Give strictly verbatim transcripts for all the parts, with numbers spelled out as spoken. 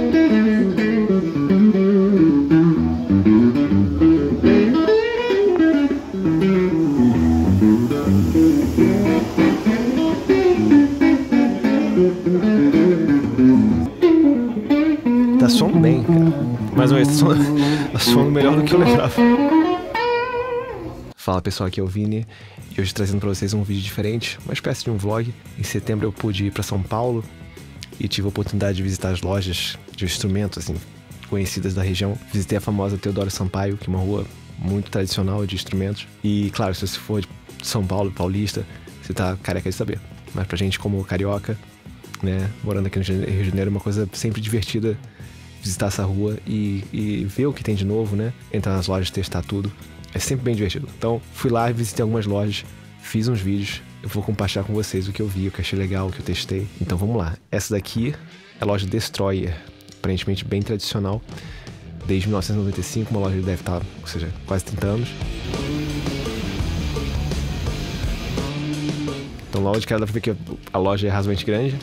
Tá soando bem, cara. Mais uma vez, tá soando, tá soando melhor do que eu lembrava. Fala pessoal, aqui é o Vini e hoje trazendo pra vocês um vídeo diferente, uma espécie de um vlog. Em setembro eu pude ir pra São Paulo e tive a oportunidade de visitar as lojas de instrumentos assim, conhecidas da região. Visitei a famosa Teodoro Sampaio, que é uma rua muito tradicional de instrumentos. E claro, se você for de São Paulo, paulista, você tá careca de saber. Mas pra gente como carioca, né, morando aqui no Rio de Janeiro, é uma coisa sempre divertida visitar essa rua e, e ver o que tem de novo, né? Entrar nas lojas, testar tudo. É sempre bem divertido. Então, fui lá e visitei algumas lojas, fiz uns vídeos. Eu vou compartilhar com vocês o que eu vi, o que achei legal, o que eu testei. Então, vamos lá. Essa daqui é a loja Destroyer, aparentemente bem tradicional. Desde mil novecentos e noventa e cinco, uma loja que deve estar, ou seja, quase trinta anos. Então, logo de cara dá pra ver que a loja é razoavelmente grande.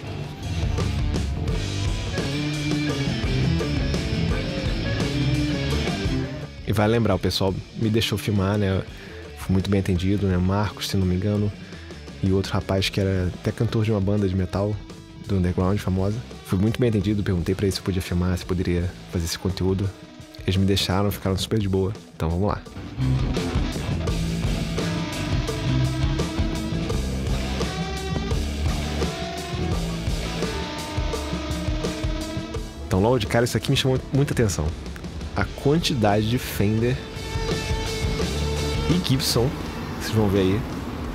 E vai lembrar, o pessoal me deixou filmar, né? Fui muito bem atendido, né? Marcos, se não me engano, e outro rapaz que era até cantor de uma banda de metal do underground famosa. Fui muito bem atendido, perguntei pra eles se eu podia filmar, se poderia fazer esse conteúdo. Eles me deixaram, ficaram super de boa. Então vamos lá. Então logo de cara isso aqui me chamou muita atenção. A quantidade de Fender e Gibson, vocês vão ver aí.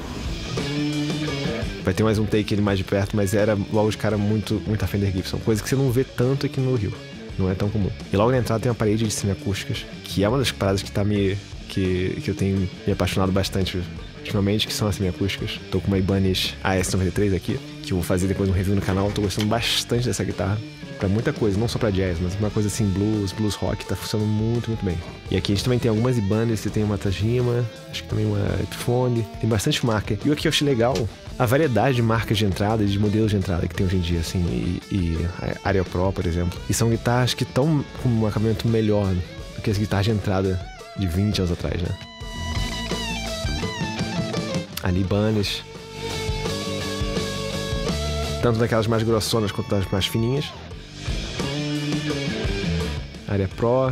Vai ter mais um take ele mais de perto, mas era logo de cara muito, muita Fender Gibson. Coisa que você não vê tanto aqui no Rio, não é tão comum. E logo na entrada tem uma parede de semiacústicas, que é uma das paradas que tá me... Que, que eu tenho me apaixonado bastante ultimamente, que são as semiacústicas. Tô com uma Ibanez A S noventa e três aqui, que eu vou fazer depois um review no canal. Tô gostando bastante dessa guitarra. Pra muita coisa, não só pra jazz, mas uma coisa assim, blues, blues rock, tá funcionando muito, muito bem. E aqui a gente também tem algumas Ibanez, você tem uma Tajima, acho que também uma Epiphone, tem bastante marca. E o que eu achei legal, a variedade de marcas de entrada e de modelos de entrada que tem hoje em dia, assim, e, e a Ariel Pro, por exemplo. E são guitarras que estão com um acabamento melhor do que as guitarras de entrada de vinte anos atrás, né? Ali Ibanez, tanto daquelas mais grossonas quanto das mais fininhas. Área Pro.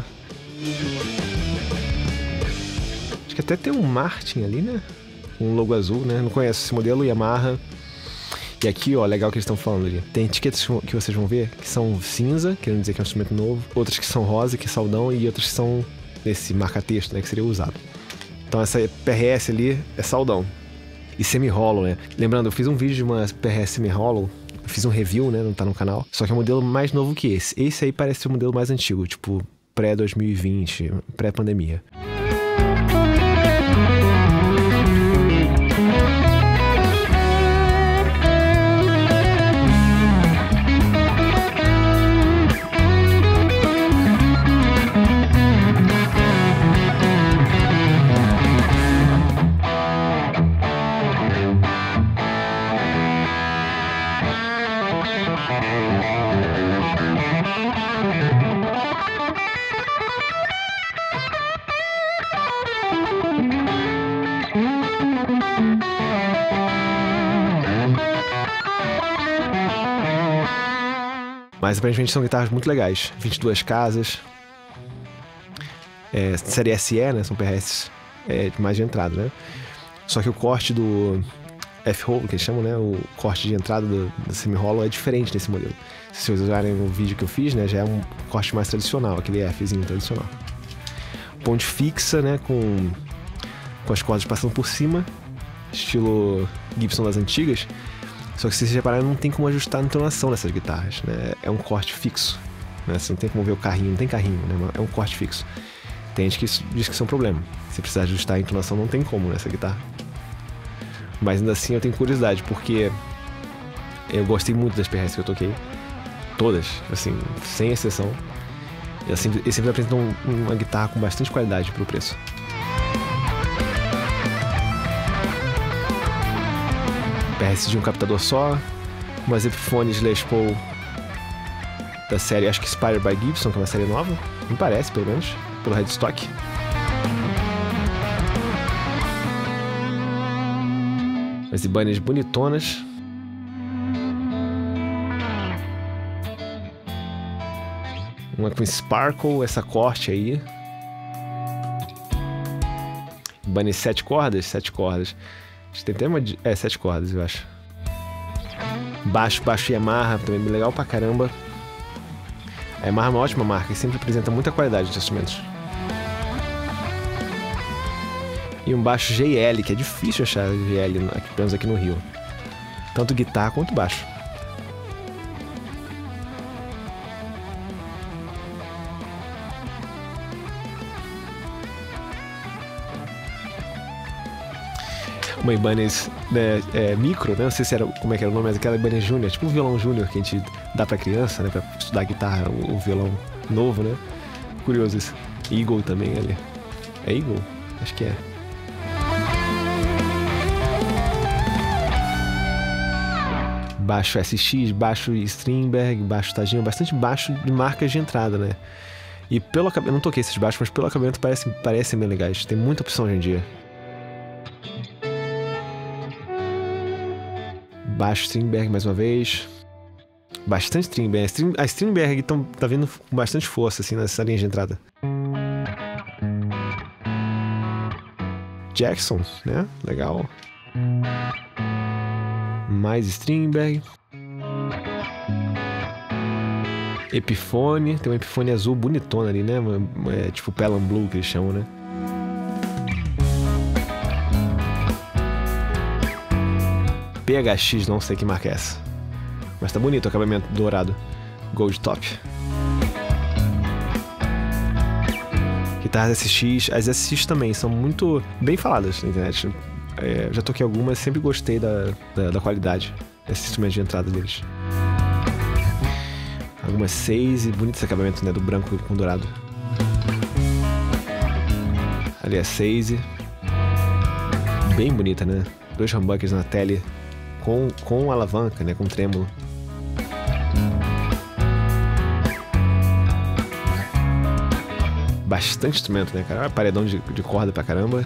Acho que até tem um Martin ali, né? Um logo azul, né? Não conheço esse modelo, Yamaha. E aqui, ó, legal que eles estão falando ali. Tem etiquetas que vocês vão ver que são cinza, querendo dizer que é um instrumento novo. Outras que são rosa, que é saudão. E outras que são esse marca-texto, né? Que seria usado. Então essa P R S ali é saudão. E semi-hollow, né? Lembrando, eu fiz um vídeo de uma P R S semi-hollow. Fiz um review, né? Não tá no canal. Só que é um modelo mais novo que esse. Esse aí parece ser um modelo mais antigo, tipo pré dois mil e vinte, pré-pandemia. Mas aparentemente são guitarras muito legais. vinte e duas casas. É, série S E, né? São P R S é, mais de entrada, né? Só que o corte do F-Hole, que eles chamam, né? O corte de entrada do, do semi-hollow é diferente desse modelo. Se vocês olharem no vídeo que eu fiz, né? Já é um corte mais tradicional, aquele Fzinho tradicional. Ponte fixa, né? Com, com as cordas passando por cima. Estilo Gibson das antigas. Só que se vocês repararem, não tem como ajustar a entonação dessas guitarras, né? É um corte fixo, né? Você não tem como ver o carrinho, não tem carrinho, né? É um corte fixo. Tem gente que diz que isso é um problema. Se precisar ajustar a entonação, não tem como nessa guitarra. Mas ainda assim eu tenho curiosidade, porque eu gostei muito das P R S que eu toquei. Todas, assim, sem exceção. Eles sempre, eles sempre apresentam uma guitarra com bastante qualidade pro preço. P R S de um captador só, umas Epiphones Les Paul da série, acho que Inspired by Gibson, que é uma série nova. Me parece, pelo menos, pelo headstock. As Ibanez bonitonas. Uma com sparkle, essa corte aí. Ibanez sete cordas? Sete cordas. Acho que tem até uma... De... É, sete cordas, eu acho. Baixo, baixo Yamaha, também bem legal pra caramba. A Yamaha é uma ótima marca e sempre apresenta muita qualidade de instrumentos. E um baixo G L, que é difícil achar G L, aqui, pelo menos aqui no Rio. Tanto guitarra quanto baixo. Uma Ibanez, né, é, micro, né? Não sei se era, como é que era o nome, mas aquela Ibanez Júnior, tipo um violão júnior que a gente dá pra criança, né? Pra estudar guitarra, o, o violão novo, né? Curioso isso. Eagle também ali. É Eagle? Acho que é. Baixo S X, baixo Strindberg, baixo Tadinho, bastante baixo de marcas de entrada, né? E pelo acabamento, eu não toquei esses baixos, mas pelo acabamento parecem parece bem legais. Tem muita opção hoje em dia. Baixo Strindberg mais uma vez. Bastante Strindberg. A Strindberg tão, tá vindo com bastante força assim nessa linha de entrada. Jackson, né? Legal. Mais Strindberg. Epiphone. Tem uma Epiphone azul bonitona ali, né? É tipo Pelham Blue que eles chamam, né? P H X, não sei que marca é essa. Mas tá bonito o acabamento dourado. Gold Top. Guitarras S X. As S X também são muito bem faladas na internet. É, já toquei algumas, sempre gostei da, da, da qualidade desse instrumento de entrada deles. Algumas seis e bonito esse acabamento, né? Do branco com dourado. Ali é seis. Bem bonita, né? Dois humbuckers na tele. Com, com alavanca, né? Com trêmulo. Bastante instrumento, né, cara? Paredão de, de corda pra caramba.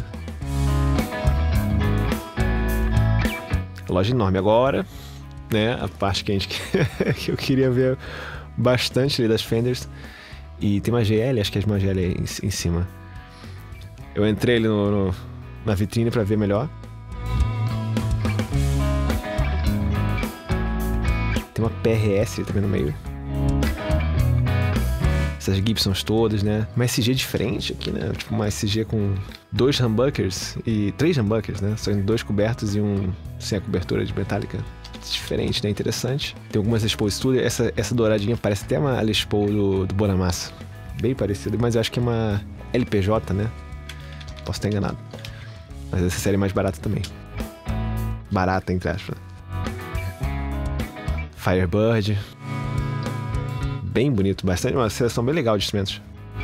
Loja enorme. Agora, né? A parte que, a gente, que eu queria ver bastante ali das Fenders. E tem uma G L, acho que é uma G L aí em, em cima. Eu entrei ali no, no, na vitrine pra ver melhor. Tem uma P R S também no meio. Essas Gibsons todas, né? Uma S G diferente aqui, né? Tipo uma S G com dois humbuckers e três humbuckers, né? São dois cobertos e um sem a cobertura de metálica. Diferente, né? Interessante. Tem algumas Les Paul Studio. Essa, essa douradinha parece até uma Les Paul do, do Bonamassa. Bem parecida, mas eu acho que é uma L P J, né? Posso estar enganado. Mas essa série é mais barata também. Barata, entre aspas. Firebird. Bem bonito, bastante, uma seleção bem legal de instrumentos.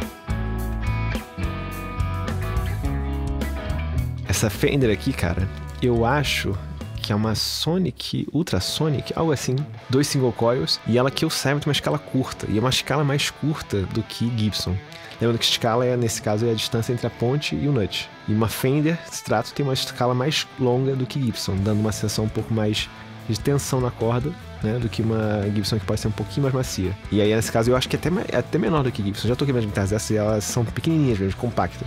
Essa Fender aqui, cara, eu acho que é uma Sonic, Ultrasonic, algo assim. Dois single coils, e ela que eu saiba tem uma escala curta, e é uma escala mais curta do que Gibson. Lembrando que escala, é, nesse caso, é a distância entre a ponte e o nut. E uma Fender Strato tem uma escala mais longa do que Gibson, dando uma sensação um pouco mais de tensão na corda, né, do que uma Gibson que pode ser um pouquinho mais macia. E aí, nesse caso, eu acho que é até, é até menor do que Gibson. Já toquei minhas guitarras dessas e elas são pequenininhas mesmo, compactas.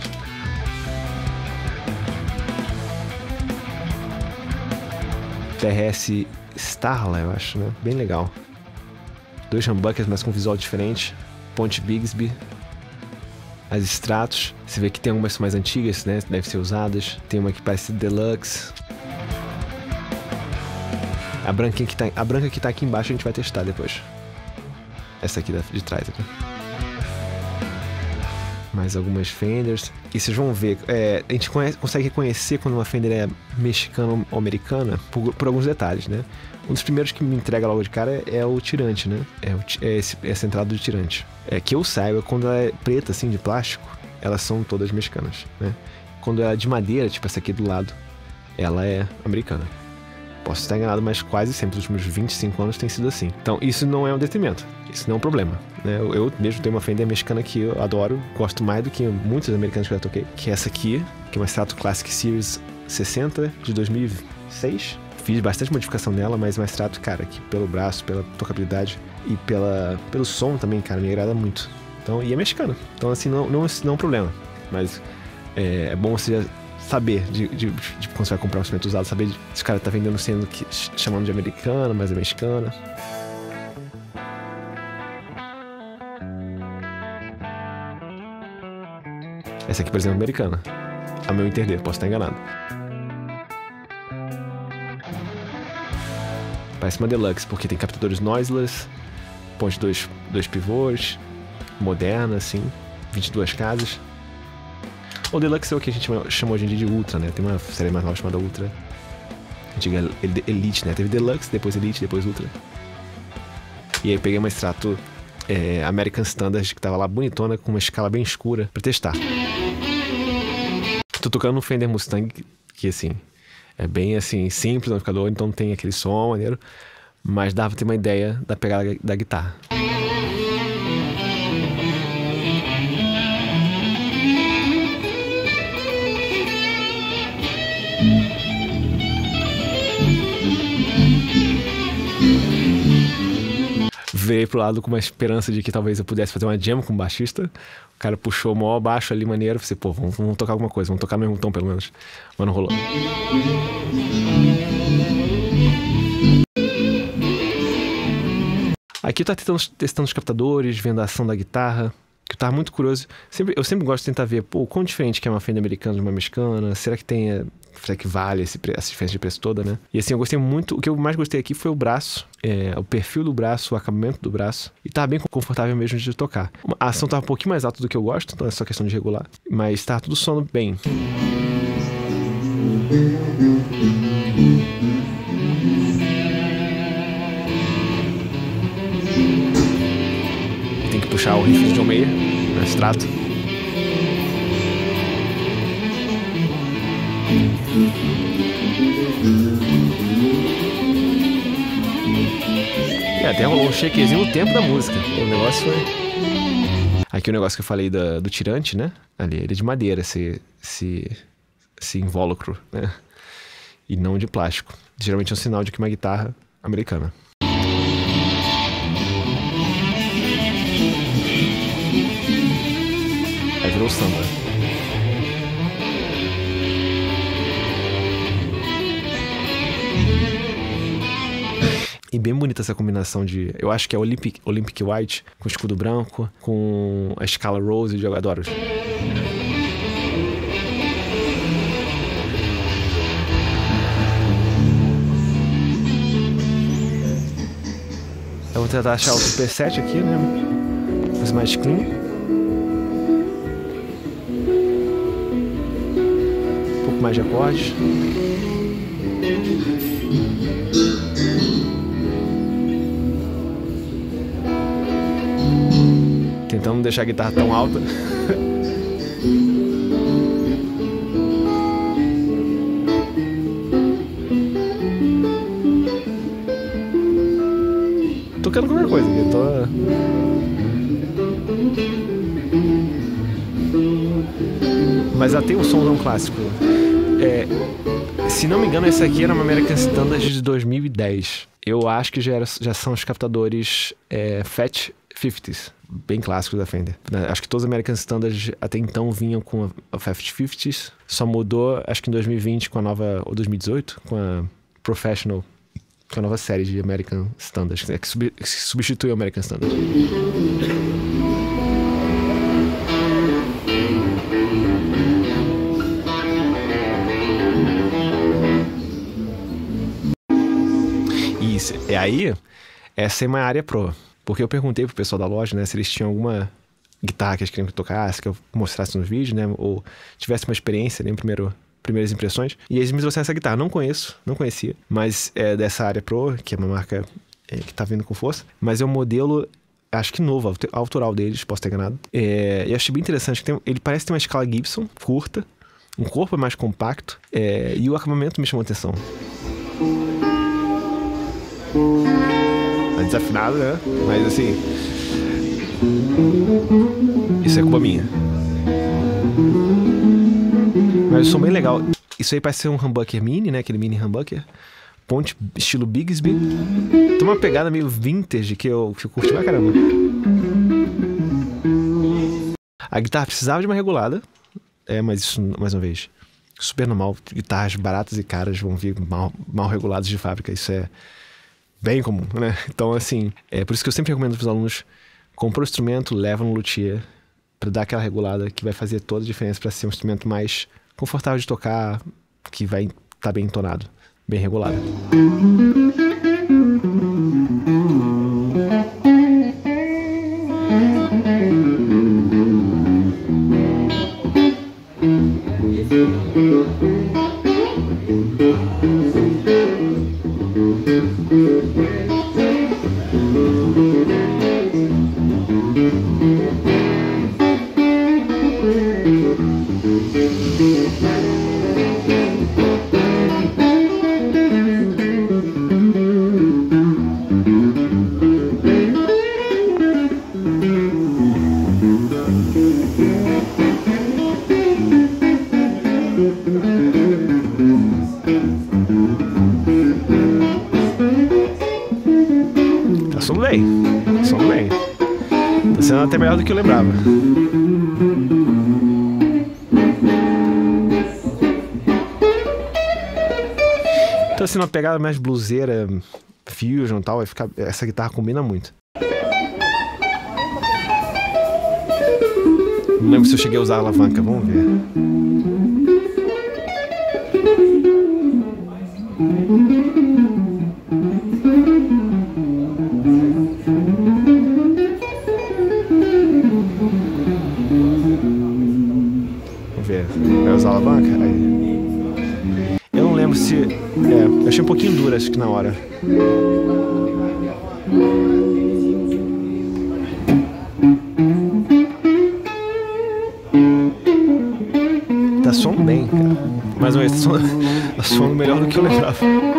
T R S Starla, eu acho, né? Bem legal. Dois humbuckers, mas com visual diferente. Ponte Bigsby. As Stratos. Você vê que tem algumas mais antigas, né? Devem ser usadas. Tem uma que parece Deluxe. A branquinha que tá, a branca que tá aqui embaixo a gente vai testar depois. Essa aqui de trás. Aqui. Mais algumas Fenders. E vocês vão ver, é, a gente conhece, consegue reconhecer quando uma Fender é mexicana ou americana por, por alguns detalhes, né? Um dos primeiros que me entrega logo de cara é, é o tirante, né? É, o, é esse, essa entrada do tirante. É, que eu saiba, quando ela é preta, assim, de plástico, elas são todas mexicanas, né? Quando ela é de madeira, tipo essa aqui do lado, ela é americana. Posso estar enganado, mas quase sempre, nos últimos vinte e cinco anos tem sido assim. Então, isso não é um detrimento. Isso não é um problema, né? Eu, eu mesmo tenho uma Fender mexicana que eu adoro, gosto mais do que muitos americanos que eu já toquei, que é essa aqui, que é uma Strato Classic Series sessenta de dois mil e seis. Fiz bastante modificação nela, mas uma Strato, cara, que pelo braço, pela tocabilidade e pela, pelo som também, cara, me agrada muito. Então, e é mexicana. Então, assim, não, não, não é um problema. Mas é, é bom você saber, de, de, de quando você vai comprar um instrumento usado, saber de, se o cara tá vendendo sendo que, chamando de americana, mas é mexicana. Essa aqui, por exemplo, é americana. A meu entender, posso estar enganado. Parece uma Deluxe, porque tem captadores noiseless, ponte dois, dois pivôs, moderna, assim, vinte e duas casas. O Deluxe é o que a gente chama hoje em dia de Ultra, né? Tem uma série mais nova chamada Ultra. Antiga Elite, né? Teve Deluxe, depois Elite, depois Ultra. E aí eu peguei uma Strato é, American Standard, que tava lá bonitona, com uma escala bem escura, pra testar. Tô tocando no Fender Mustang, que assim, é bem assim, simples no amplificador, então tem aquele som maneiro, mas dá pra ter uma ideia da pegada da guitarra. Virei pro lado com uma esperança de que talvez eu pudesse fazer uma jam com o baixista. O cara puxou o maior baixo ali maneiro. Falei, pô, vamos, vamos tocar alguma coisa, vamos tocar no mesmo tom pelo menos. Mas não rolou. Aqui eu tava tentando, testando os captadores, vendo a ação da guitarra, que eu tava muito curioso. Sempre, eu sempre gosto de tentar ver, pô, o quão diferente que é uma Fender americana de uma mexicana. Será que tem, será que vale esse, essa diferença de preço toda, né? E assim, eu gostei muito, o que eu mais gostei aqui foi o braço, é, o perfil do braço, o acabamento do braço. E tava bem confortável mesmo de tocar. A ação tava um pouquinho mais alta do que eu gosto, então é só questão de regular. Mas tava tudo soando bem. Tem que puxar o riff de John Mayer, no Strato. E até rolou um shakezinho no tempo da música. O negócio foi... Aqui o negócio que eu falei da, do tirante, né? Ali, ele é de madeira, esse, esse, esse invólucro, né? E não de plástico. Geralmente é um sinal de que uma guitarra americana. Aí virou samba. E bem bonita essa combinação de... Eu acho que é Olympic, Olympic White, com escudo branco, com a escala Rose, eu adoro. Eu vou tentar achar o Super sete aqui, né? Os mais clean. Um pouco mais de acordes. Tentando não deixar a guitarra tão alta. Tocando qualquer coisa aqui, tô... Mas ela tem um som não clássico. É, se não me engano, esse aqui era uma American Standard de dois mil e dez. Eu acho que já, era, já são os captadores é, Fat cinquentas, bem clássicos da Fender. Acho que todos os American Standards até então vinham com a Fat cinquentas. Só mudou, acho que em dois mil e vinte, com a nova... Ou dois mil e dezoito, com a Professional, com a nova série de American Standards, que, sub, que substitui o American Standard. Isso, e aí, essa é uma área pro. Porque eu perguntei pro pessoal da loja, né, se eles tinham alguma guitarra que eles queriam que eu tocasse, que eu mostrasse nos vídeos, né, ou tivesse uma experiência, né, primeiro, primeiras impressões. E eles me trouxeram essa guitarra. Não conheço, não conhecia, mas é dessa área Pro, que é uma marca é, que tá vindo com força. Mas é um modelo, acho que novo, autoral deles, posso ter enganado. É, e achei bem interessante, que tem, ele parece ter uma escala Gibson, curta, um corpo mais compacto, é, e o acabamento me chamou a atenção. afinado, né? Mas assim, isso é culpa minha. Mas o som bem legal. Isso aí parece ser um humbucker mini, né? Aquele mini humbucker. Ponte estilo Bigsby. Tem uma pegada meio vintage que eu, que eu curti pra caramba. A guitarra precisava de uma regulada. É, mas isso, mais uma vez, super normal. Guitarras baratas e caras vão vir mal, mal reguladas de fábrica. Isso é bem comum, né? Então, assim, é por isso que eu sempre recomendo para os alunos: compra o instrumento, leva no luthier para dar aquela regulada que vai fazer toda a diferença para ser um instrumento mais confortável de tocar, que vai estar tá bem entonado, bem regulado. Tá soando bem, soando bem. Tá sendo até melhor do que eu lembrava. Então, assim, uma pegada mais bluseira, fusion e tal, vai ficar, essa guitarra combina muito. Não lembro se eu cheguei a usar a alavanca, vamos ver. Vamos ver, vai usar a alavanca? Aí. Eu não lembro se... É, eu achei um pouquinho dura, acho que na hora. Tá soando bem, cara. Mais uma vez, tá soando melhor do que eu lembrava.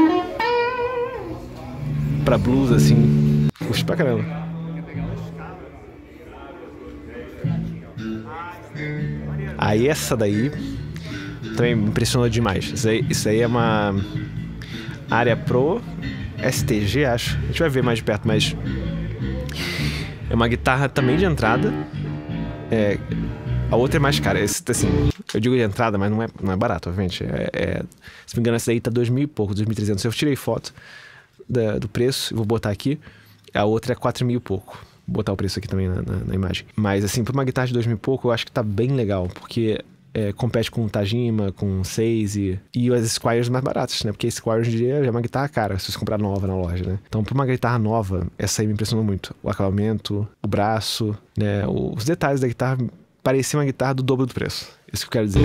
Pra blues, assim, curti pra caramba. Aí essa daí também me impressionou demais. Isso aí, isso aí é uma área Pro S T G, acho. A gente vai ver mais de perto, mas é uma guitarra também de entrada. É, a outra é mais cara. Esse, assim, eu digo de entrada, mas não é, não é barato, obviamente. É, é, se me engano, essa daí tá dois mil e pouco, dois mil e trezentos. Eu tirei foto da, do preço e vou botar aqui. A outra é quatro mil e pouco. Vou botar o preço aqui também na, na, na imagem. Mas, assim, pra uma guitarra de dois mil e pouco, eu acho que tá bem legal, porque é, compete com Tajima, com Seise e as Squiers mais baratas, né? Porque a Squier hoje em dia já é uma guitarra cara, se você comprar nova na loja, né? Então, pra uma guitarra nova, essa aí me impressionou muito. O acabamento, o braço, né? Os detalhes da guitarra pareciam uma guitarra do dobro do preço. Isso que eu quero dizer.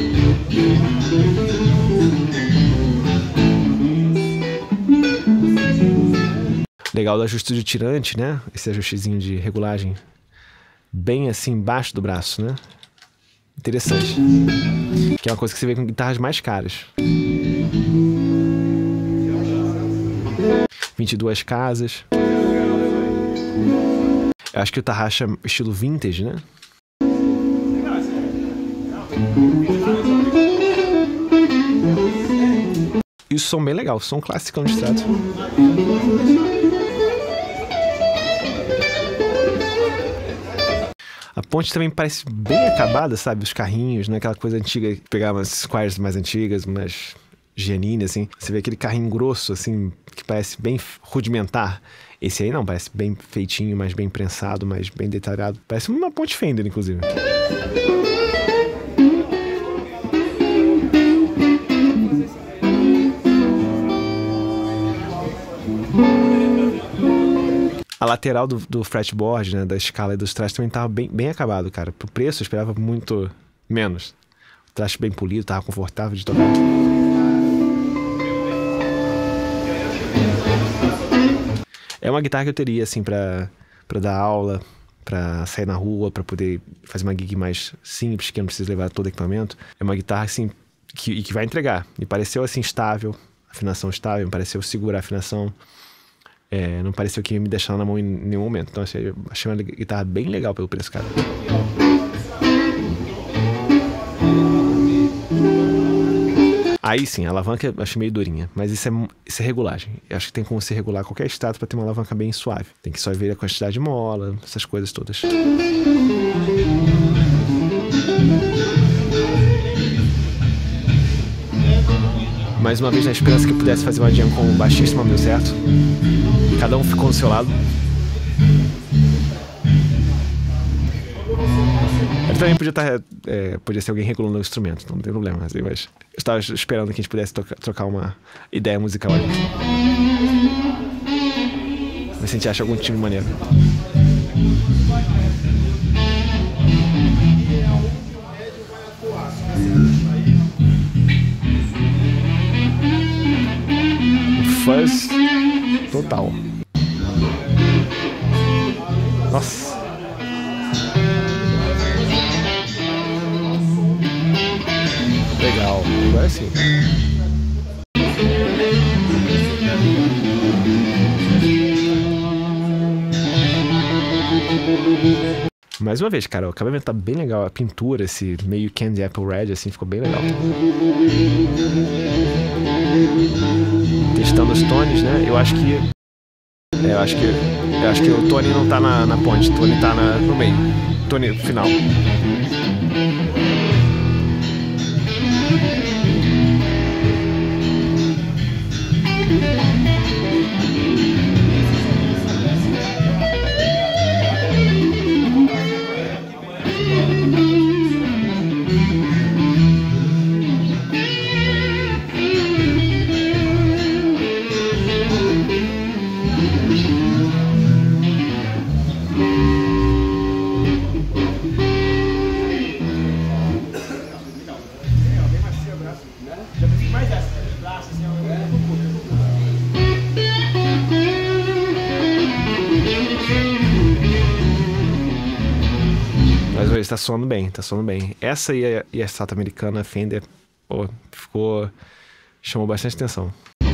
Legal do ajuste de tirante, né? Esse ajustezinho de regulagem bem assim embaixo do braço, né? Interessante. Que é uma coisa que você vê com guitarras mais caras. vinte e duas casas. Eu acho que o Tarraxa é estilo vintage, né? E o som bem legal, o som classicão de Strato. A ponte também parece bem acabada, sabe? Os carrinhos, né? Aquela coisa antiga, pegar umas Squiers mais antigas, umas Giannini, assim. Você vê aquele carrinho grosso, assim, que parece bem rudimentar. Esse aí não, parece bem feitinho, mais bem prensado, mais bem detalhado. Parece uma ponte Fender, inclusive. A lateral do, do fretboard, né, da escala e dos trastes também tava bem, bem acabado, cara. Pro preço eu esperava muito menos. O traste bem polido, tava confortável de tocar. É uma guitarra que eu teria, assim, pra, pra dar aula, pra sair na rua, pra poder fazer uma gig mais simples, que eu não preciso levar todo o equipamento. É uma guitarra, assim, que, que vai entregar. Me pareceu, assim, estável, afinação estável, me pareceu segurar a afinação. É, não pareceu que ia me deixar na mão em nenhum momento. Então, assim, eu achei uma guitarra bem legal pelo preço, cara. Aí sim, a alavanca eu achei meio durinha, mas isso é, isso é regulagem. Eu acho que tem como você regular qualquer estado para ter uma alavanca bem suave. Tem que só ver a quantidade de mola, essas coisas todas. Mais uma vez na esperança que eu pudesse fazer uma jam com o baixista, não deu certo. Cada um ficou do seu lado. Ele também podia estar, é, podia ser alguém regulando o instrumento, então não tem problema. Assim, mas eu estava esperando que a gente pudesse toca, trocar uma ideia musical ali. Mas se a gente acha algum time maneiro. Fuzz total. Nossa. Legal, agora sim. Mais uma vez, cara, o acabamento tá bem legal. A pintura, esse meio Candy Apple Red, assim, ficou bem legal. Testando os tones, né? Eu acho que... É, eu acho que... Eu acho que o Tony não tá na, na ponte, o Tony tá na, no meio. Tony final. Mas tá soando bem, tá soando bem. Essa e a, e a Strata americana Fender, pô, ficou... chamou bastante atenção.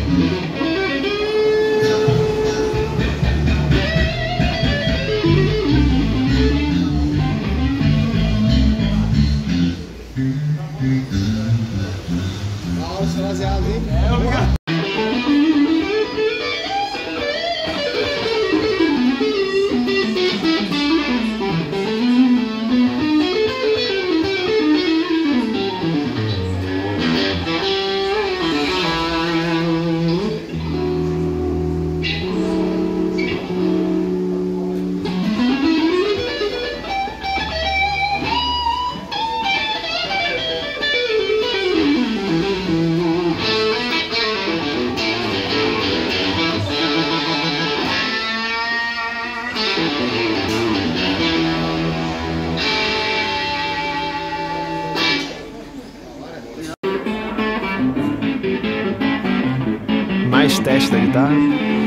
Mais teste da guitarra.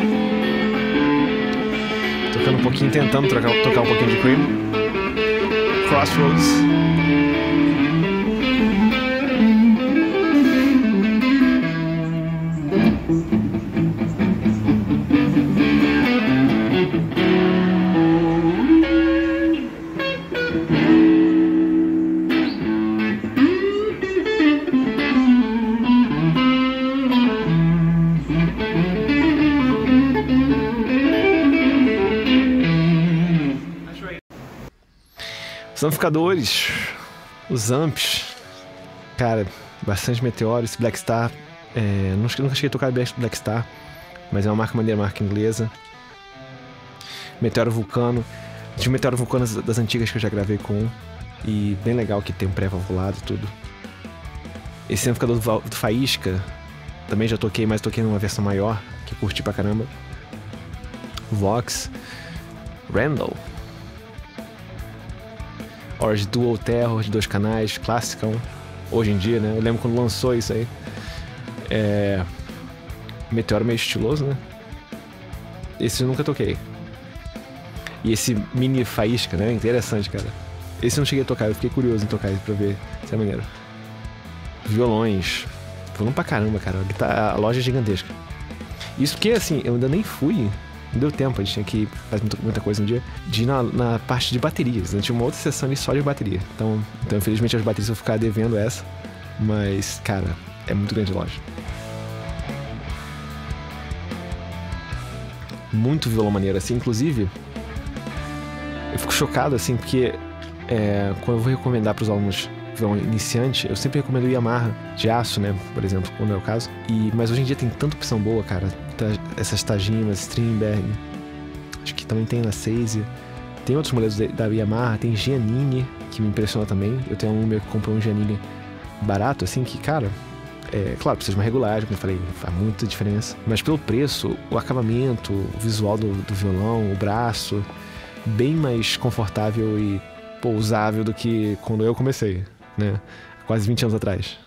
Tocando um pouquinho, tentando trocar, tocar um pouquinho de Cream. Crossroads. Os amplificadores, os amps, cara, bastante Meteoro, esse Black Star, é, nunca, nunca cheguei a tocar Black Star, mas é uma marca maneira, marca inglesa. Meteoro Vulcano, tinha um Meteoro Vulcano das, das antigas que eu já gravei com um, e bem legal que tem um pré-valvulado e tudo. Esse amplificador do, do Faísca, também já toquei, mas toquei numa versão maior, que curti pra caramba. Vox, Randall. Orange Dual Terror de dois canais, classicão, hoje em dia, né? Eu lembro quando lançou isso aí. É... Meteoro meio estiloso, né? Esse eu nunca toquei. E esse mini Faísca, né? Interessante, cara. Esse eu não cheguei a tocar, eu fiquei curioso em tocar ele pra ver se é maneiro. Violões. Volume pra caramba, cara. A, guitarra, a loja é gigantesca. Isso porque, assim, eu ainda nem fui não deu tempo, a gente tinha que fazer muita, muita coisa no dia, de ir na, na parte de baterias, né? Tinha uma outra sessão ali só de bateria. Então, então infelizmente as baterias eu vou ficar devendo essa, mas, cara, é muito grande a loja. Muito violão maneiro, assim, inclusive, eu fico chocado, assim, porque é, quando eu vou recomendar para os alunos violão iniciante, eu sempre recomendo o Yamaha de aço, né, por exemplo, quando é o caso. E, mas hoje em dia tem tanta opção boa, cara, essas Tajimas, Strindberg, acho que também tem na Seise, tem outros modelos da Yamaha, tem Giannini, que me impressiona também. Eu tenho um meu que comprou um Giannini barato, assim, que, cara, é claro, precisa de uma regulagem, como eu falei, faz muita diferença. Mas pelo preço, o acabamento, o visual do, do violão, o braço, bem mais confortável e pô, usável do que quando eu comecei, né? Quase vinte anos atrás.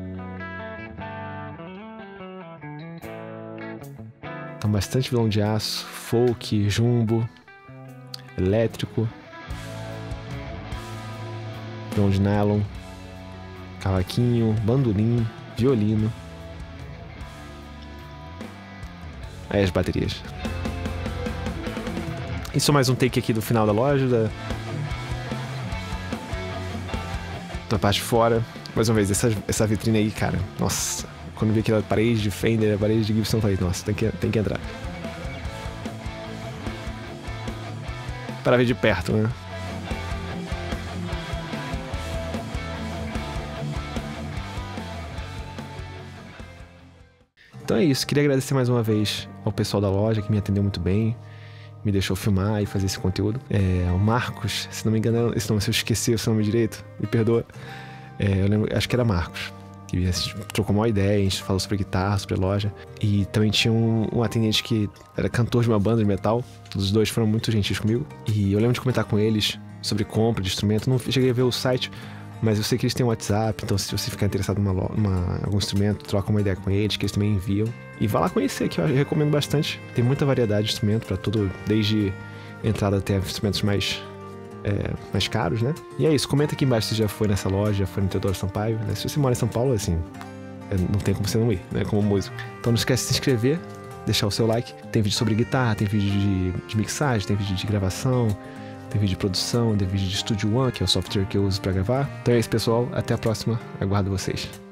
Então, bastante violão de aço, folk, jumbo, elétrico, violão de nylon, cavaquinho, bandolim, violino. Aí as baterias. Isso é mais um take aqui do final da loja, da, da parte de fora. Mais uma vez, essa, essa vitrine aí, cara, nossa, quando eu vi aquela parede de Fender, a parede de Gibson, eu falei, nossa, tem que, tem que entrar. Para ver de perto, né? Então é isso, queria agradecer mais uma vez ao pessoal da loja que me atendeu muito bem, me deixou filmar e fazer esse conteúdo. É, o Marcos, se não me engano, esse nome, se eu esqueci o seu nome direito, me perdoa. É, eu lembro, acho que era Marcos, que trocou uma ideia, a gente falou sobre guitarra, sobre loja. E também tinha um, um atendente que era cantor de uma banda de metal, os dois foram muito gentis comigo. E eu lembro de comentar com eles sobre compra de instrumento, não cheguei a ver o site, mas eu sei que eles têm um WhatsApp, então se você ficar interessado em uma, uma, algum instrumento, troca uma ideia com eles, que eles também enviam. E vá lá conhecer, que eu recomendo bastante. Tem muita variedade de instrumento para tudo, desde entrada até instrumentos mais, é, mais caros, né? E é isso, comenta aqui embaixo se já foi nessa loja, já foi no Teodoro Sampaio, né? Se você mora em São Paulo, assim, não tem como você não ir, né? Como músico. Então não esquece de se inscrever, deixar o seu like. Tem vídeo sobre guitarra, tem vídeo de, de mixagem, tem vídeo de gravação, tem vídeo de produção, tem vídeo de Studio One, que é o software que eu uso para gravar. Então é isso, pessoal. Até a próxima. Aguardo vocês.